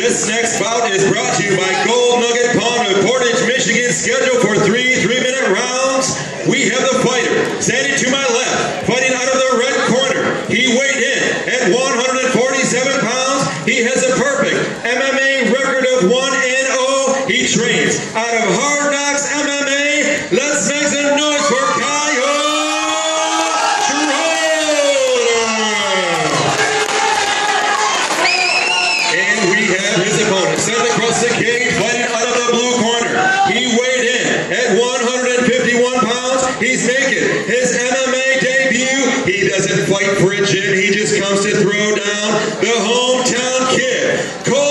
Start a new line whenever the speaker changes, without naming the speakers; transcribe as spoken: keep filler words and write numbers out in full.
This next bout is brought to you by Gold Nugget Pound of Portage, Michigan, scheduled for three three-minute rounds. We have the fighter standing to my left, fighting out of the red corner. He weighed in at one hundred forty-seven pounds. He has a perfect M M A record of one and oh. He trains out of Hard Knocks M M A. Let's make some noise for Kyle Schroeder. And we have his opponent sent across the cage, fighting out of the blue corner. He weighed in at one hundred fifty-one pounds. He's making his M M A debut. He doesn't fight for a chin. He just comes to throw down the hometown kid.